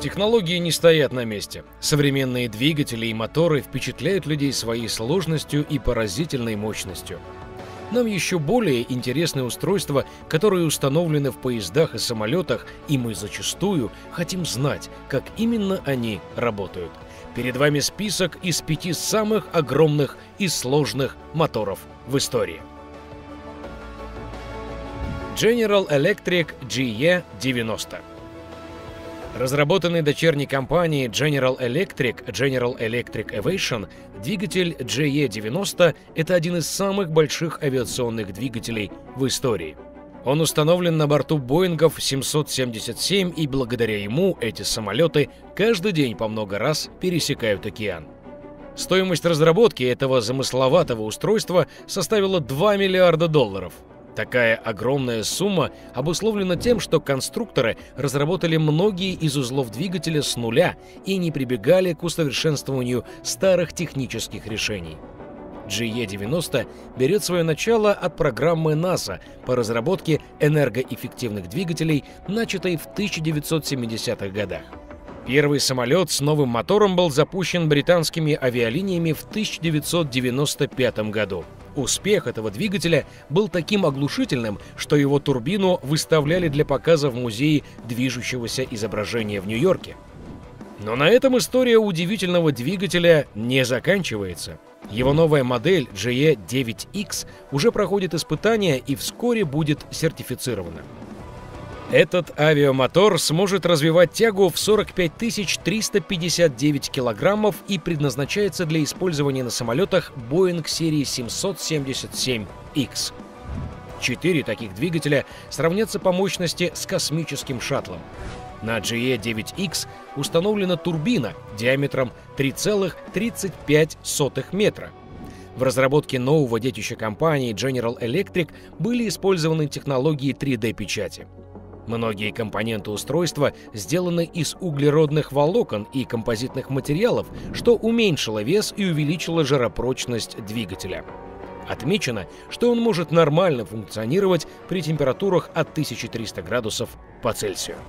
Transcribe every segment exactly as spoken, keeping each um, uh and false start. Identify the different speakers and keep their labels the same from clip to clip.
Speaker 1: Технологии не стоят на месте. Современные двигатели и моторы впечатляют людей своей сложностью и поразительной мощностью. Нам еще более интересны устройства, которые установлены в поездах и самолетах, и мы зачастую хотим знать, как именно они работают. Перед вами список из пяти самых огромных и сложных моторов в истории. General Electric джи и девяносто. Разработанный дочерней компанией General Electric General Electric Aviation, двигатель джи и девяносто — это один из самых больших авиационных двигателей в истории. Он установлен на борту Боингов семьсот семьдесят семь, и благодаря ему эти самолеты каждый день по много раз пересекают океан. Стоимость разработки этого замысловатого устройства составила два миллиарда долларов. Такая огромная сумма обусловлена тем, что конструкторы разработали многие из узлов двигателя с нуля и не прибегали к усовершенствованию старых технических решений. джи и девяносто берет свое начало от программы НАСА по разработке энергоэффективных двигателей, начатой в тысяча девятьсот семидесятых годах. Первый самолет с новым мотором был запущен британскими авиалиниями в тысяча девятьсот девяносто пятом году. Успех этого двигателя был таким оглушительным, что его турбину выставляли для показа в музее движущегося изображения в Нью-Йорке. Но на этом история удивительного двигателя не заканчивается. Его новая модель джи и девять икс уже проходит испытания и вскоре будет сертифицирована. Этот авиамотор сможет развивать тягу в сорок пять тысяч триста пятьдесят девять килограммов и предназначается для использования на самолетах Boeing серии семьсот семьдесят семь икс. Четыре таких двигателя сравнятся по мощности с космическим шаттлом. На джи и девять икс установлена турбина диаметром три целых тридцать пять сотых метра. В разработке нового детища компании General Electric были использованы технологии три дэ-печати. Многие компоненты устройства сделаны из углеродных волокон и композитных материалов, что уменьшило вес и увеличило жаропрочность двигателя. Отмечено, что он может нормально функционировать при температурах от тысячи трёхсот градусов по Цельсию.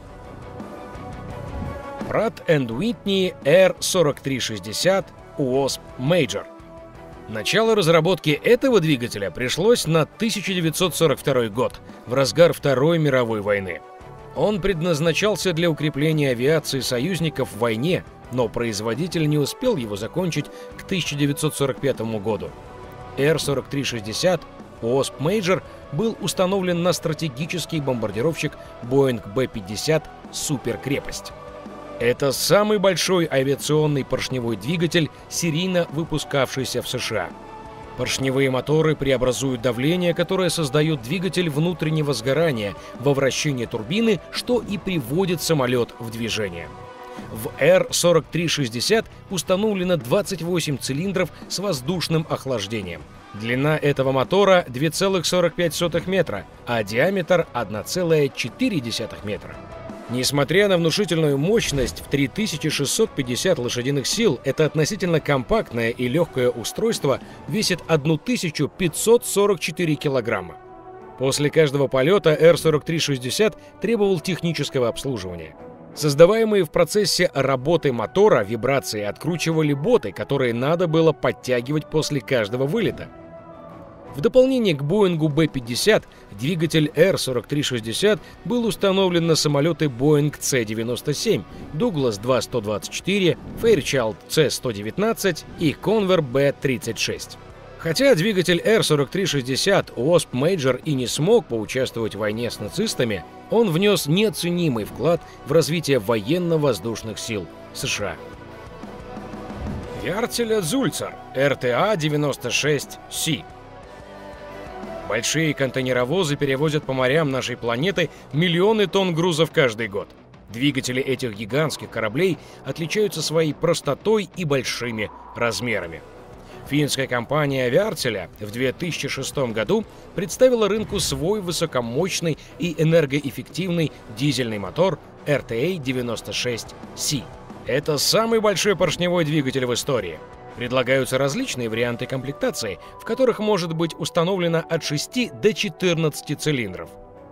Speaker 1: Pratt энд Whitney эр сорок три шестьдесят уосп Major. Начало разработки этого двигателя пришлось на тысяча девятьсот сорок второй год, в разгар Второй мировой войны. Он предназначался для укрепления авиации союзников в войне, но производитель не успел его закончить к тысяча девятьсот сорок пятому году. эр сорок три шестьдесят уосп Major был установлен на стратегический бомбардировщик Boeing бэ пятьдесят «Суперкрепость». Это самый большой авиационный поршневой двигатель, серийно выпускавшийся в США. Поршневые моторы преобразуют давление, которое создает двигатель внутреннего сгорания во вращении турбины, что и приводит самолет в движение. В эр сорок три шестьдесят установлено двадцать восемь цилиндров с воздушным охлаждением. Длина этого мотора две целых сорок пять сотых метра, а диаметр одна целая четыре десятых метра. Несмотря на внушительную мощность в три тысячи шестьсот пятьдесят лошадиных сил, это относительно компактное и легкое устройство весит тысячу пятьсот сорок четыре килограмма. После каждого полета эр сорок три шестьдесят требовал технического обслуживания. Создаваемые в процессе работы мотора вибрации откручивали боты, которые надо было подтягивать после каждого вылета. В дополнение к Боингу бэ пятьдесят, двигатель эр сорок три шестьдесят был установлен на самолеты Boeing цэ девяносто семь, Douglas два сто двадцать четыре, Fairchild цэ сто девятнадцать и Convair бэ тридцать шесть. Хотя двигатель эр сорок три шестьдесят уосп Major и не смог поучаствовать в войне с нацистами, он внес неоценимый вклад в развитие военно-воздушных сил США. Вяртеля Зульцер эр тэ а девяносто шесть си. Большие контейнеровозы перевозят по морям нашей планеты миллионы тонн грузов каждый год. Двигатели этих гигантских кораблей отличаются своей простотой и большими размерами. Финская компания Вяртеля в две тысячи шестом году представила рынку свой высокомощный и энергоэффективный дизельный мотор эр тэ а девяносто шесть си. Это самый большой поршневой двигатель в истории. Предлагаются различные варианты комплектации, в которых может быть установлено от шести до четырнадцати цилиндров.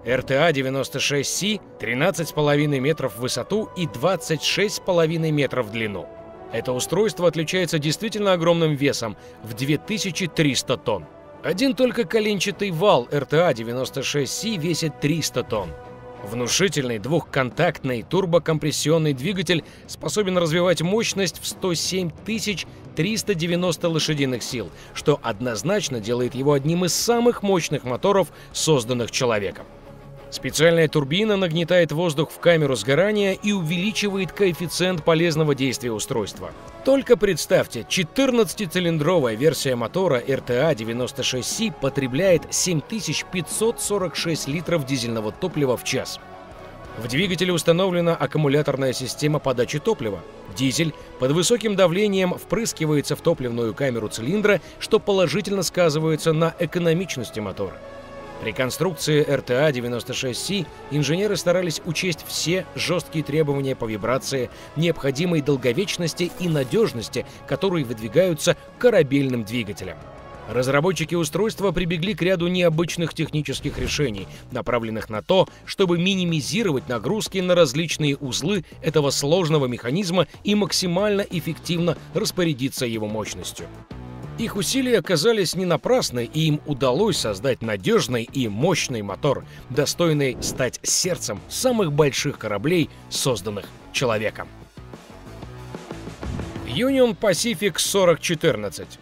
Speaker 1: эр тэ а девяносто шесть си — тринадцать с половиной метров в высоту и двадцать шесть с половиной метров в длину. Это устройство отличается действительно огромным весом в две тысячи триста тонн. Один только коленчатый вал эр тэ а девяносто шесть си весит триста тонн. Внушительный двухконтактный турбокомпрессионный двигатель способен развивать мощность в сто семь тысяч триста девяносто лошадиных сил, что однозначно делает его одним из самых мощных моторов, созданных человеком. Специальная турбина нагнетает воздух в камеру сгорания и увеличивает коэффициент полезного действия устройства. Только представьте, четырнадцатицилиндровая версия мотора эр тэ а девяносто шесть си потребляет семь тысяч пятьсот сорок шесть литров дизельного топлива в час. В двигателе установлена аккумуляторная система подачи топлива. Дизель под высоким давлением впрыскивается в топливную камеру цилиндра, что положительно сказывается на экономичности мотора. При конструкции эр тэ а девяносто шесть си инженеры старались учесть все жесткие требования по вибрации, необходимой долговечности и надежности, которые выдвигаются корабельным двигателям. Разработчики устройства прибегли к ряду необычных технических решений, направленных на то, чтобы минимизировать нагрузки на различные узлы этого сложного механизма и максимально эффективно распорядиться его мощностью. Их усилия оказались не напрасны, и им удалось создать надежный и мощный мотор, достойный стать сердцем самых больших кораблей, созданных человеком. Union Pacific сорок четырнадцать.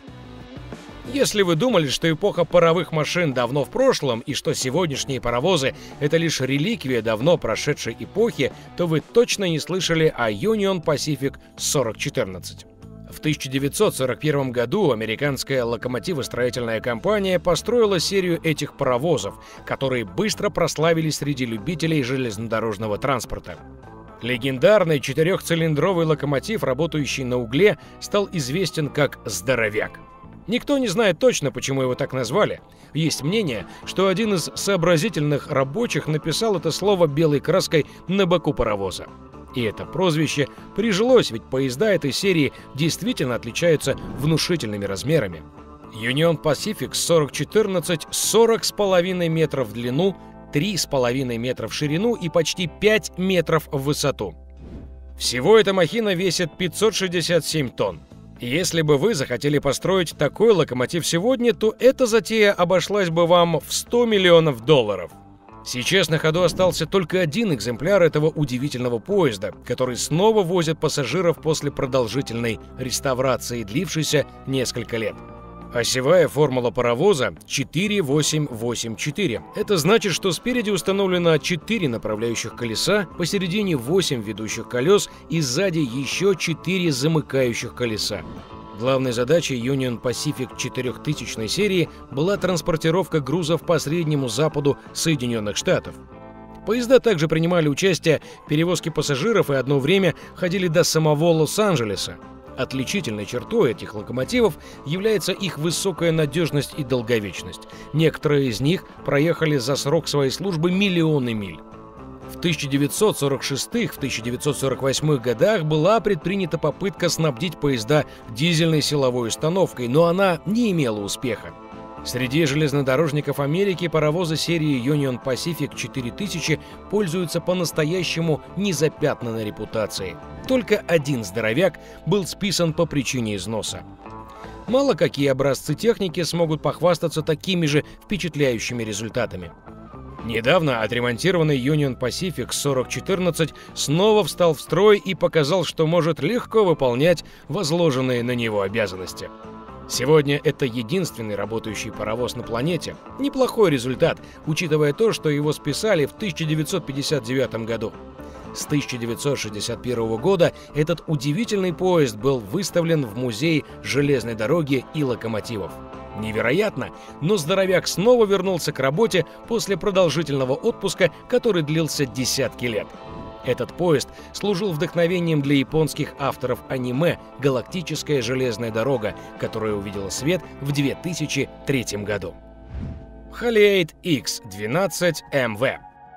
Speaker 1: Если вы думали, что эпоха паровых машин давно в прошлом и что сегодняшние паровозы — это лишь реликвия давно прошедшей эпохи, то вы точно не слышали о Union Pacific сорок четырнадцать. В тысяча девятьсот сорок первом году американская локомотивостроительная компания построила серию этих паровозов, которые быстро прославились среди любителей железнодорожного транспорта. Легендарный четырехцилиндровый локомотив, работающий на угле, стал известен как «Здоровяк». Никто не знает точно, почему его так назвали. Есть мнение, что один из сообразительных рабочих написал это слово белой краской на боку паровоза. И это прозвище прижилось, ведь поезда этой серии действительно отличаются внушительными размерами. Union Pacific сорок четырнадцать — сорок с половиной метров в длину, три с половиной метра в ширину и почти пять метров в высоту. Всего эта махина весит пятьсот шестьдесят семь тонн. Если бы вы захотели построить такой локомотив сегодня, то эта затея обошлась бы вам в сто миллионов долларов. Сейчас на ходу остался только один экземпляр этого удивительного поезда, который снова возят пассажиров после продолжительной реставрации, длившейся несколько лет. Осевая формула паровоза четыре восемь восемь четыре. Это значит, что спереди установлено четыре направляющих колеса, посередине восемь ведущих колес и сзади еще четыре замыкающих колеса. Главной задачей Union Pacific четырехтысячной серии была транспортировка грузов по Среднему Западу Соединенных Штатов. Поезда также принимали участие в перевозке пассажиров и одно время ходили до самого Лос-Анджелеса. Отличительной чертой этих локомотивов является их высокая надежность и долговечность. Некоторые из них проехали за срок своей службы миллионы миль. В тысяча девятьсот сорок шестом — тысяча девятьсот сорок восьмом годах была предпринята попытка снабдить поезда дизельной силовой установкой, но она не имела успеха. Среди железнодорожников Америки паровозы серии Union Pacific четыре тысячи пользуются по-настоящему незапятнанной репутацией. Только один здоровяк был списан по причине износа. Мало какие образцы техники смогут похвастаться такими же впечатляющими результатами. Недавно отремонтированный Union Pacific сорок четырнадцать снова встал в строй и показал, что может легко выполнять возложенные на него обязанности. Сегодня это единственный работающий паровоз на планете. Неплохой результат, учитывая то, что его списали в тысяча девятьсот пятьдесят девятом году. С тысяча девятьсот шестьдесят первого года этот удивительный поезд был выставлен в Музее железной дороги и локомотивов. Невероятно, но здоровяк снова вернулся к работе после продолжительного отпуска, который длился десятки лет. Этот поезд служил вдохновением для японских авторов аниме «Галактическая железная дорога», которая увидела свет в две тысячи третьем году. Холлейд икс двенадцать эм вэ.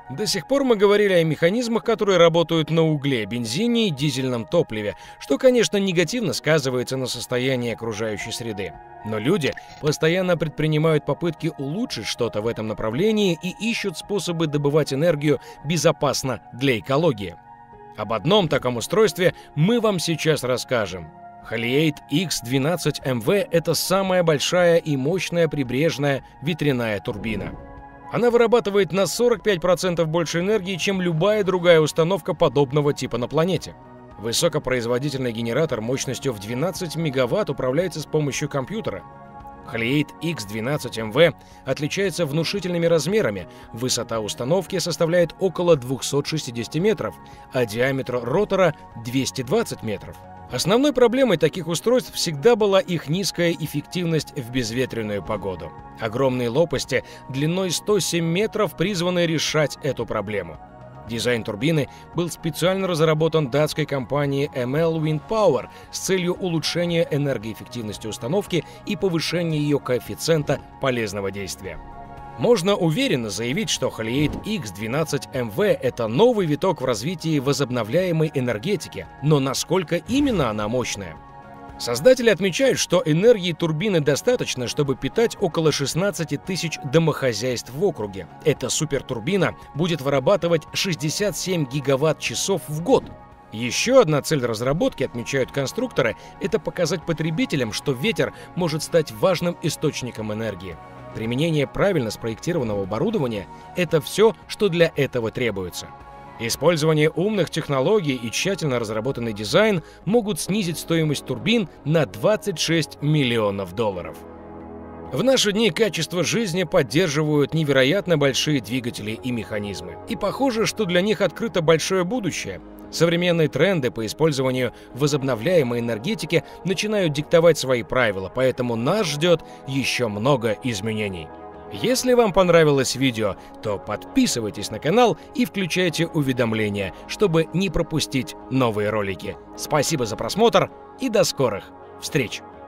Speaker 1: До сих пор мы говорили о механизмах, которые работают на угле, бензине и дизельном топливе, что, конечно, негативно сказывается на состоянии окружающей среды. Но люди постоянно предпринимают попытки улучшить что-то в этом направлении и ищут способы добывать энергию безопасно для экологии. Об одном таком устройстве мы вам сейчас расскажем. Haliade икс двенадцать эм вэ – это самая большая и мощная прибрежная ветряная турбина. Она вырабатывает на сорок пять процентов больше энергии, чем любая другая установка подобного типа на планете. Высокопроизводительный генератор мощностью в двенадцать мегаватт управляется с помощью компьютера. Haliade икс двенадцать эм вэ отличается внушительными размерами. Высота установки составляет около двухсот шестидесяти метров, а диаметр ротора – двести двадцать метров. Основной проблемой таких устройств всегда была их низкая эффективность в безветренную погоду. Огромные лопасти длиной сто семь метров призваны решать эту проблему. Дизайн турбины был специально разработан датской компанией эм эл Wind Power с целью улучшения энергоэффективности установки и повышения ее коэффициента полезного действия. Можно уверенно заявить, что Haliade икс двенадцать эм вэ – это новый виток в развитии возобновляемой энергетики, но насколько именно она мощная? Создатели отмечают, что энергии турбины достаточно, чтобы питать около шестнадцати тысяч домохозяйств в округе. Эта супертурбина будет вырабатывать шестьдесят семь гигаватт-часов в год. Еще одна цель разработки, отмечают конструкторы, это показать потребителям, что ветер может стать важным источником энергии. Применение правильно спроектированного оборудования – это все, что для этого требуется. Использование умных технологий и тщательно разработанный дизайн могут снизить стоимость турбин на двадцать шесть миллионов долларов. В наши дни качество жизни поддерживают невероятно большие двигатели и механизмы. И похоже, что для них открыто большое будущее. Современные тренды по использованию возобновляемой энергетики начинают диктовать свои правила, поэтому нас ждет еще много изменений. Если вам понравилось видео, то подписывайтесь на канал и включайте уведомления, чтобы не пропустить новые ролики. Спасибо за просмотр и до скорых встреч!